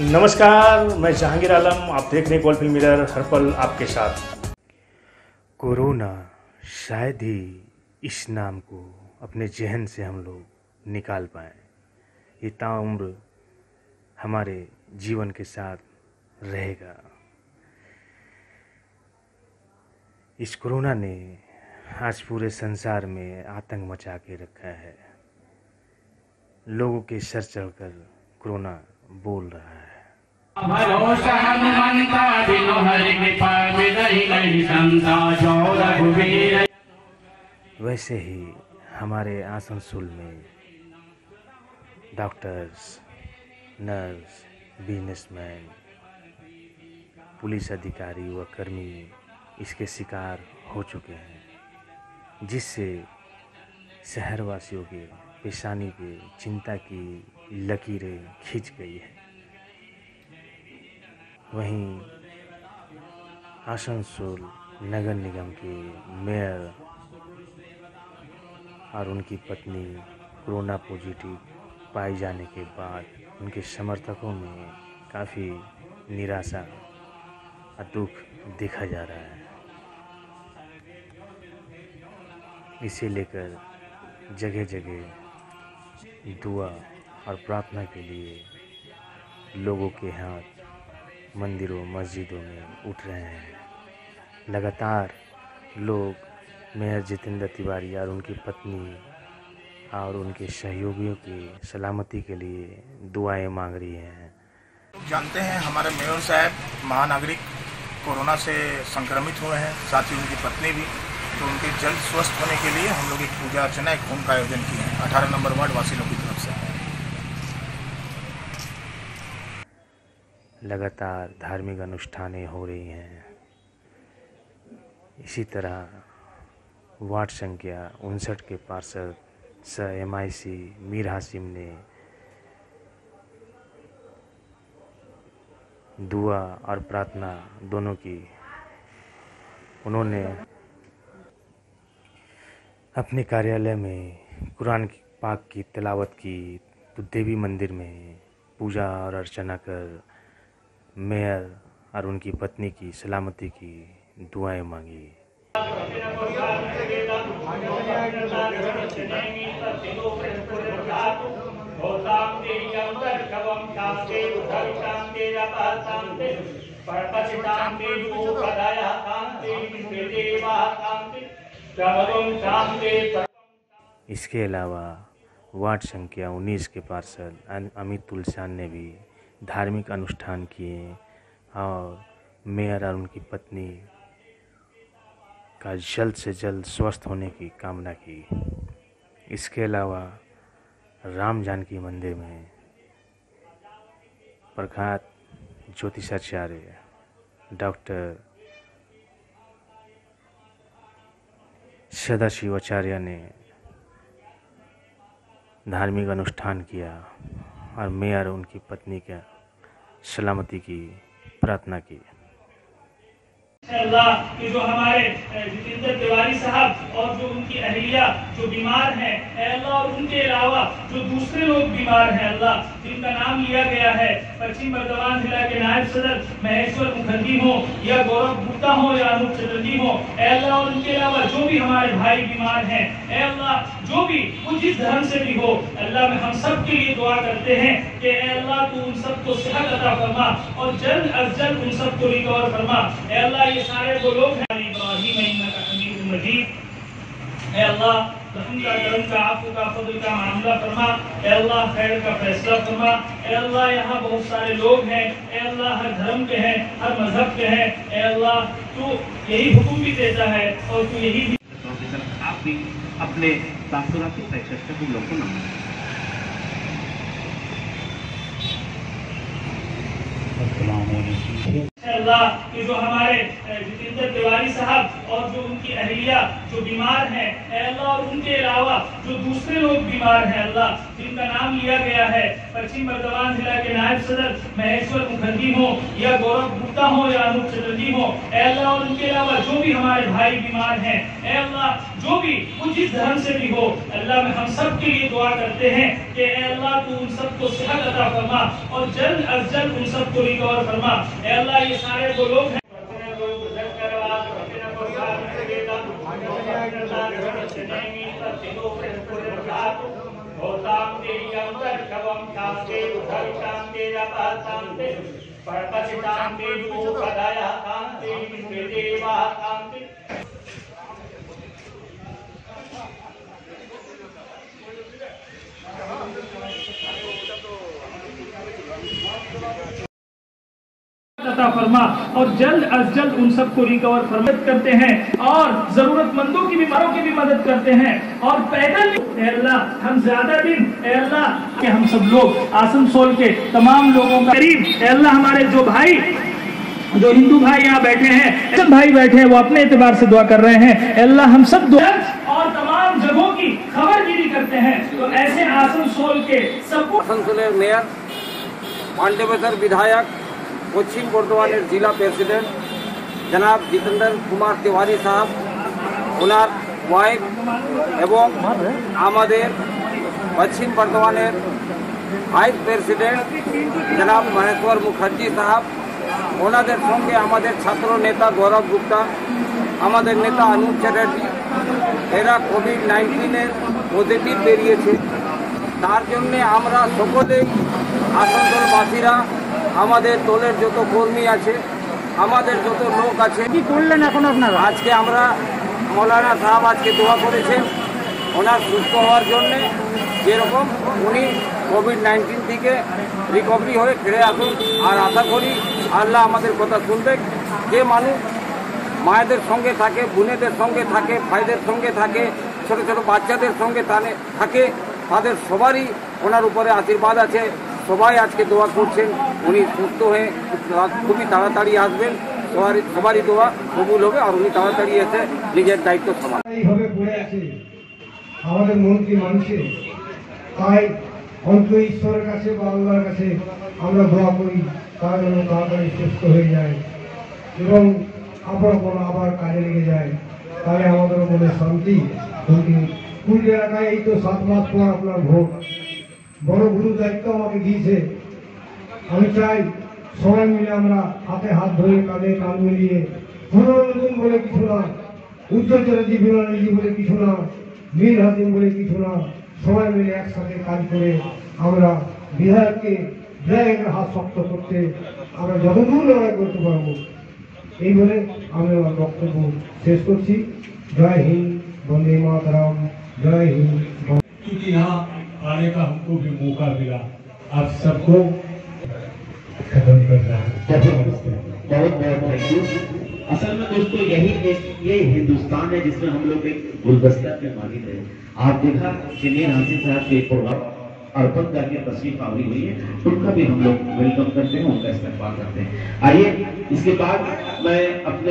नमस्कार, मैं जहांगीर आलम। आप देख रहे हैं गोल्ड फिल्म मिरर, हर पल आपके साथ। कोरोना, शायद ही इस नाम को अपने जहन से हम लोग निकाल पाए। ये ताउम्र हमारे जीवन के साथ रहेगा। इस कोरोना ने आज पूरे संसार में आतंक मचा के रखा है। लोगों के सर चढ़कर कोरोना बोल रहा है। वैसे ही हमारे आसनसोल में डॉक्टर्स, नर्स, बिजनेसमैन, पुलिस अधिकारी व कर्मी इसके शिकार हो चुके हैं, जिससे शहरवासियों के पेशानी पे चिंता की लकीरें खिंच गई है। वहीं आसनसोल नगर निगम के मेयर और उनकी पत्नी कोरोना पॉजिटिव पाए जाने के बाद उनके समर्थकों में काफ़ी निराशा और दुख देखा जा रहा है। इसे लेकर जगह जगह दुआ और प्रार्थना के लिए लोगों के हाथ मंदिरों मस्जिदों में उठ रहे हैं। लगातार लोग मेयर जितेंद्र तिवारी और उनकी पत्नी और उनके सहयोगियों की सलामती के लिए दुआएं मांग रही हैं। जानते हैं हमारे मेयर साहब महानागरिक कोरोना से संक्रमित हुए हैं, साथ ही उनकी पत्नी भी। तो उनके जल्द स्वस्थ होने के लिए हम लोग एक पूजा अर्चना, एक होम का आयोजन किए हैं 18 नंबर वार्ड वासियों की तरफ से। लगातार धार्मिक अनुष्ठानें हो रही हैं। इसी तरह वार्ड संख्या 59 के पार्षद सह MIC मीर हाशिम ने दुआ और प्रार्थना दोनों की। उन्होंने अपने कार्यालय में कुरान पाक की तिलावत की, तो देवी मंदिर में पूजा और अर्चना कर मेयर और उनकी पत्नी की सलामती की दुआएं मांगी। इसके अलावा वार्ड संख्या 19 के पार्षद अमित तुलसियान ने भी धार्मिक अनुष्ठान किए और मेयर और उनकी पत्नी का जल्द से जल्द स्वस्थ होने की कामना की। इसके अलावा राम जानकी मंदिर में प्रख्यात ज्योतिषाचार्य डॉक्टर सदाशिवाचार्य ने धार्मिक अनुष्ठान किया और मेयर उनकी पत्नी के सलामती की प्रार्थना की। अल्लाह कि जो हमारे जितेंद्र तिवारी साहब और जो उनकी अहलिया जो बीमार हैं अल्लाह, और उनके अलावा जो दूसरे लोग बीमार हैं अल्लाह, जिनका नाम लिया गया है, पश्चिम बर्धमान जिला के नायब सदर महेश्वर मुखर्जी हो या गौरव गुप्ता हो या अनूप चटर्जी हो अल्लाह, और उनके अलावा जो भी हमारे भाई बीमार हैं अल्लाह, जो भी वो जिस धर्म से भी हो अल्लाह, में हम सब के लिए दुआ करते हैं कि अल्लाह तू उन सबको सेहत अता फरमा और जल्द अज जल्द उन सबको रिकवर फरमा। अल्लाह ये सारे वो लोग हैं अल्लाह, रहम का, करम का, आफू का, फजल का मामला फरमा अल्लाह, खैर का फैसला फरमा अल्लाह। यहाँ बहुत सारे लोग हैं अल्लाह, हर धर्म के हैं, हर मजहब के हैं अल्लाह, तू यही हुक्म भी देता है और तू यही भी आप भी अपने तासुराती प्रचेष्टा को लोगों को अल्लाह कि जो हमारे जितेंद्र तिवारी साहब और जो उनकी अहलिया जो बीमार हैं अल्लाह, और उनके अलावा जो दूसरे लोग बीमार हैं अल्लाह, जिनका नाम लिया गया है, पश्चिम बर्दवान जिला के नायब सदर महेश्वर मुखर्जी हो या गौरव गुप्ता हो या अनूप चटर्जी हो अल्लाह, और उनके अलावा जो भी हमारे भाई बीमार हैं अल्लाह, जो भी वो जिस धर्म से भी हो अल्लाह, में हम सब के लिए दुआ करते हैं कि अल्लाह तू उन सबको सेहत अता फरमा और जल्द अज जल्द उन सबको रिकवर फरमा अल्लाह। ये सारे वो लोग हैं फरमा और जल्द अज जल्द उन सबको रिकवर फरमा करते हैं और जरूरतमंदों की बीमारों की भी मदद करते हैं। और पैदल अल्लाह हम ज्यादा दिन अल्लाह के हम सब लोग आसनसोल के तमाम लोगों का करीब अल्लाह, हमारे जो भाई जो हिंदू भाई यहाँ बैठे हैं, सब भाई बैठे हैं, वो अपने एतबार से दुआ कर रहे हैं अल्लाह, हम सब दुआ और तमाम जगहों की खबरगिरी करते हैं। तो ऐसे आसनसोल के सबको आसनसोलेर मेयर पांडेबेसर विधायक पश्चिम बर्धमान जिला प्रेसिडेंट जनाब जितेंद्र कुमार तिवारी साहब ओनार वाइफ एवं आमादेर पश्चिम बर्धमान वाइस प्रेसिडेंट जनाब महेश्वर मुखर्जी साहब ओनादेर संगे आमादेर छात्र नेता गौरव गुप्ता आमादेर नेता अनूप चटर्जी एरा कोविड-19 पजिटिव बेरिয়েছে তার জন্য আমরা সকলেই আসানসোলবাসীরা আমাদের দলের যত কর্মী আছে আমাদের যত লোক আছে কি করলেন এখন আপনারা আজকে আমরা মৌলানা সাহেব আজকে দোয়া করেছেন ওনার সুস্থ হওয়ার জন্য যেরকম উনি কোভিড-19 থেকে রিকভারি হয়ে ফিরে আসুন আর আশা করি আল্লাহ আমাদের কথা শুনবে। যে মানুষ মায়েদের সঙ্গে থাকে বোনেদের সঙ্গে থাকে ভাইদের সঙ্গে থাকে ছোট ছোট বাচ্চাদের সঙ্গে থাকে তাদের সবারই ওনার উপরে আশীর্বাদ আছে। সবাই আজকে দোয়া করছেন উনি সুস্থ হয়ে খুবই তাড়াতাড়ি আসবেন, সবারই দোয়া কবুল হবে আর উনি তাড়াতাড়ি এসে নিজের দায়িত্ব সমান এইভাবে পড়ে আছে আমাদের মন্ত্রী মানুষের। তাই অন্ত ঈশ্বরের কাছে বা আল্লাহর কাছে আমরা দোয়া করি তারা যেন তাড়াতাড়ি সুস্থ হয়ে যায় এবং আবার কাজে লেগে যায়, তাহলে আমাদের মনে শান্তি। কুল এলাকায় এই তো 7 মাস পর আপনার ভোট, বড় গুরু দায়িত্ব আমাকে দিয়েছে। আমি চাই সবাই মিলে আমরা হাতে হাত ধরে কাঁধে কাঁধ মিলিয়ে পুনর্নতুন বলে কিছু না, উজ্জ্বল চ্যাটার্জি বিনাজি বলে কিছু না, মীর হাসিম বলে কিছু না, সবাই মিলে একসাথে কাজ করে আমরা বিধায়কের হাত শক্ত করতে আমরা যতদূর লড়াই করতে পারবো এই বলে আমি আমার বক্তব্য শেষ করছি। জয় হিন্দ, বন্দে मातरम, जय हिंद। क्योंकि यहाँ आने का हमको भी मौका मिला, आप सबको खत्म कर रहा है। बहुत बहुत थैंक यू। असल में दोस्तों ये हिंदुस्तान है जिसमें हम लोग एक गुलदस्ता के मालिक है। आप देखा मीर हासिम साहब के प्रोग्राम अर्पण करके तशरीफ आवरी हुई है, उनका भी हम लोग वेलकम करते हैं, उनका इस्तेमाल करते हैं। आइए इसके बाद मैं अपने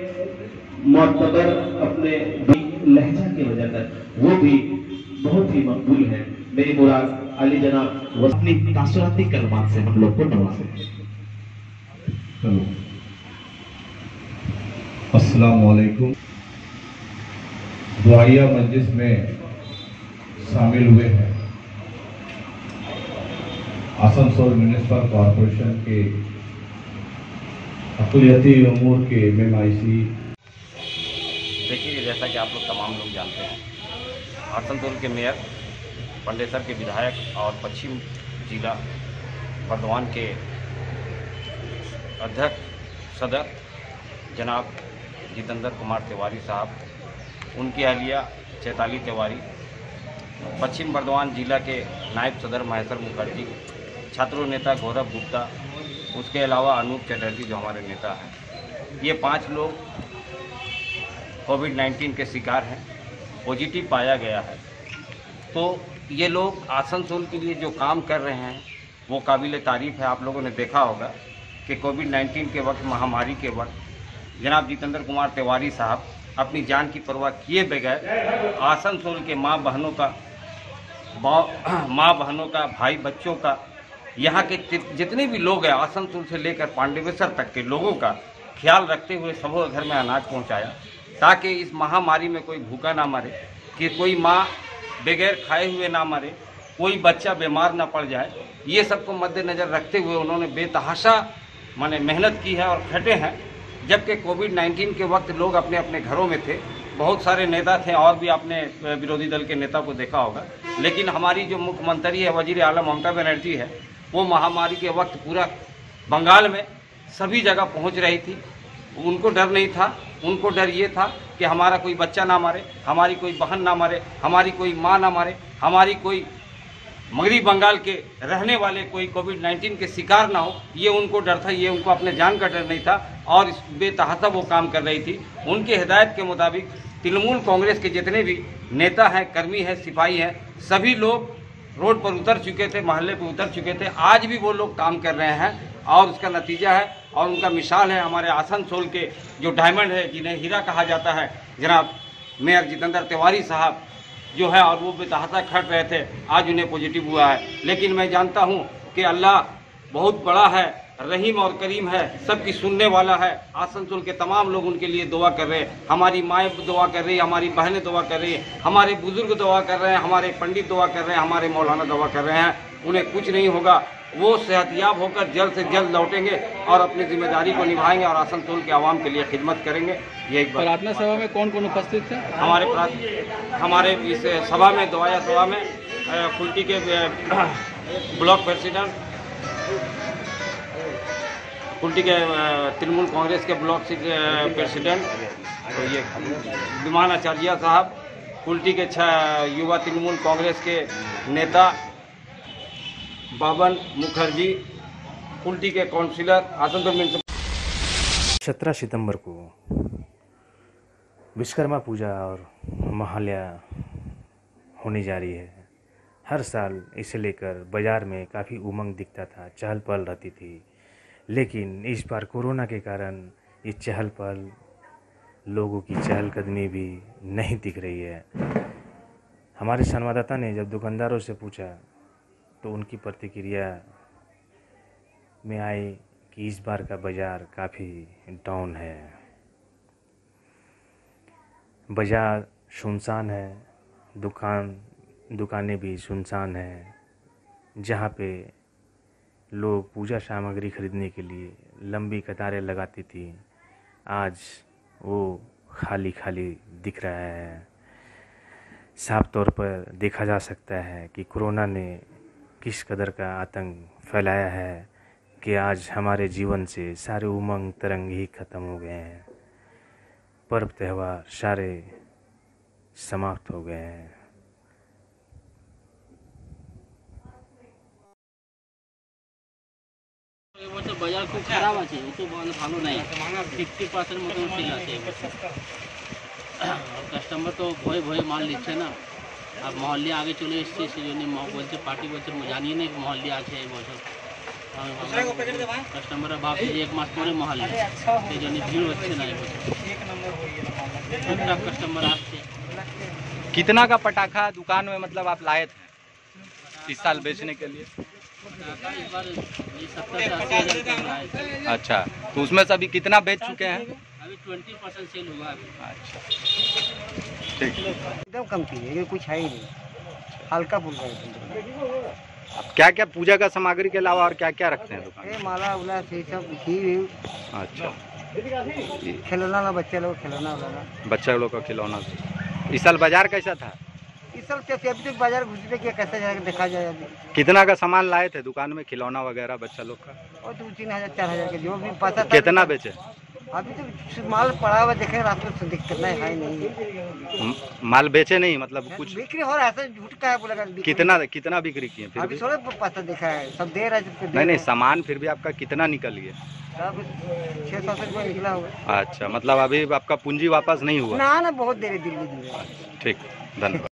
मोतबर अपने लहजा की वजह से वो भी बहुत ही मकबूल है मेरी मुराद अली जनाब अपनी तासुराती कलमात से हम लोग को नवाजे। अस्सलाम वालेकुम। दुआया मजलिस में शामिल हुए हैं आसनसोल म्युनिसिपल कॉरपोरेशन के अक़लियती उमूर के MIC। देखिए जैसा कि आप लोग तमाम लोग जानते हैं आसनसोल के मेयर पांडेसर के विधायक और पश्चिम जिला बर्धमान के अध्यक्ष सदर जनाब जितेंद्र कुमार तिवारी साहब, उनकी अहलिया चैताली तिवारी, पश्चिम बर्धमान जिला के नायब सदर महेश्वर मुखर्जी, छात्र नेता गौरव गुप्ता, उसके अलावा अनूप चटर्जी जो हमारे नेता हैं, ये 5 लोग कोविड-19 के शिकार हैं, पॉजिटिव पाया गया है। तो ये लोग आसनसोल के लिए जो काम कर रहे हैं वो काबिल तारीफ़ है। आप लोगों ने देखा होगा कि कोविड-19 के वक्त, महामारी के वक्त जनाब जितेंद्र कुमार तिवारी साहब अपनी जान की परवाह किए बगैर आसनसोल के माँ बहनों का, भाई बच्चों का, यहाँ के जितने भी लोग हैं आसनसोल से लेकर पांडेवेश्वर तक के लोगों का ख्याल रखते हुए सबों घर में अनाज पहुँचाया, ताकि इस महामारी में कोई भूखा ना मरे, कि कोई माँ बगैर खाए हुए ना मरे, कोई बच्चा बीमार ना पड़ जाए। ये सबको मद्देनज़र रखते हुए उन्होंने बेतहाशा माने मेहनत की है और खटे हैं। जबकि कोविड-19 के वक्त लोग अपने अपने घरों में थे, बहुत सारे नेता थे और भी आपने विरोधी दल के नेता को देखा होगा, लेकिन हमारी जो मुख्यमंत्री है वजीर आला ममता बनर्जी है, वो महामारी के वक्त पूरा बंगाल में सभी जगह पहुंच रही थी। उनको डर नहीं था, उनको डर ये था कि हमारा कोई बच्चा ना मरे, हमारी कोई बहन ना मरे, हमारी कोई माँ ना मरे, हमारी कोई मगरी बंगाल के रहने वाले कोई कोविड-19 के शिकार ना हो, ये उनको डर था, ये उनको अपने जान का डर नहीं था और इस बेतहाशा वो काम कर रही थी। उनके हिदायत के मुताबिक तृणमूल कांग्रेस के जितने भी नेता हैं, कर्मी हैं, सिपाही हैं, सभी लोग रोड पर उतर चुके थे, मोहल्ले पर उतर चुके थे। आज भी वो लोग काम कर रहे हैं और उसका नतीजा है और उनका मिसाल है हमारे आसनसोल के जो डायमंड है, जिन्हें हीरा कहा जाता है, जनाब मेयर जितेंद्र तिवारी साहब जो है, और वो बेतहाशा खट रहे थे, आज उन्हें पॉजिटिव हुआ है। लेकिन मैं जानता हूं कि अल्लाह बहुत बड़ा है, रहीम और करीम है, सबकी सुनने वाला है। आसनसोल के तमाम लोग उनके लिए दुआ कर रहे हैं, हमारी माएँ दुआ कर रही है, हमारी बहनें दुआ कर रही हैं, हमारे बुजुर्ग दुआ कर रहे हैं, हमारे पंडित दुआ कर रहे हैं, हमारे मौलाना दुआ कर रहे हैं। उन्हें कुछ नहीं होगा, वो सेहतियाब होकर जल्द से जल्द लौटेंगे और अपनी जिम्मेदारी को निभाएंगे और आसनसोल के आवाम के लिए खिदमत करेंगे। ये एक बात। प्रार्थना सभा में कौन कौन उपस्थित थे? हमारे इस सभा में, दुआया सभा में कुल्टी के ब्लॉक प्रेसिडेंट, कुल्टी के तृणमूल कांग्रेस के ब्लॉक प्रेसिडेंट तो ये विमान आचार्य साहब, कुल्टी के 6 युवा तृणमूल कांग्रेस के नेता बाबन मुखर्जी, कुल्टी के काउंसिलर, आसनसोल। 17 सितंबर को विश्वकर्मा पूजा और महालया होने जा रही है। हर साल इसे लेकर बाज़ार में काफ़ी उमंग दिखता था, चहल पहल रहती थी, लेकिन इस बार कोरोना के कारण ये चहल पहल, लोगों की चहलकदमी भी नहीं दिख रही है। हमारे संवाददाता ने जब दुकानदारों से पूछा तो उनकी प्रतिक्रिया में आई कि इस बार का बाज़ार काफ़ी डाउन है, बाज़ार सुनसान है, दुकानें भी सुनसान हैं। जहाँ पे लोग पूजा सामग्री खरीदने के लिए लंबी कतारें लगाती थी, आज वो खाली खाली दिख रहा है। साफ तौर पर देखा जा सकता है कि कोरोना ने किस कदर का आतंक फैलाया है कि आज हमारे जीवन से सारे उमंग तरंग ही ख़त्म हो गए हैं। पर्व त्यौहार सारे समाप्त हो गए हैं। এবছর বাজার খুব খারাপ আছে, একটু ভালো নাই, 50% মতো সেল আছে এবছর। কাস্টমার তো ভয়ে ভয়ে মাল নিচ্ছে না, আর মহল্লে আগে চলে এসছে, সেই জন্য বলছে পার্টি বলছে জানিয়ে নেই মহল্লে আছে এবছর। কাস্টমাররা ভাবছে যে 1 মাস পরে মহল্লে, সেই জন্য ভিড় হচ্ছে না এবছর, টুকটাক কাস্টমার আসছে। कितना का पटाखा दुकान में मतलब आप लाए थे इस साल बेचने के लिए? इस बार 70 से 80 हज़ार का लाए थे। अच्छा, तो उसमें से अभी कितना बेच चुके हैं? अभी 20% सेल हुआ अभी। अच्छा, ठीक। एकदम कम की है, कुछ है ही नहीं, हल्का फुल्का है। अब क्या क्या पूजा का सामग्री के अलावा और क्या क्या रखते हैं दुकान? ये माला उला से सब घी। अच्छा, खिलौना ना, बच्चे लोग खिलौना वाला, बच्चा लोग का खिलौना। इस साल बाजार कैसा था? इस साल कैसे अभी तक बाजार घुसने के कैसे जाएगा देखा जाए। अभी कितना का सामान लाए थे दुकान में, खिलौना वगैरह बच्चा लोग का? और 2-3 हज़ार 4 हज़ार के जो भी पता। कितना बेचे? अभी तो माल पड़ा हुआ देखे, रास्ते से दिक्कत नहीं है, नहीं माल बेचे नहीं, मतलब कुछ बिक्री हो रहा है, झूठ का है बोलेगा। कितना बिक्री किए? फिर अभी थोड़ा पता देखा है, सब दे रहा है। नहीं, सामान फिर भी आपका कितना निकल गया? सब 600 रुपये निकला होगा। अच्छा, मतलब अभी आपका पूंजी वापस नहीं हुआ? ना बहुत देर दिल्ली। ठीक, धन्यवाद।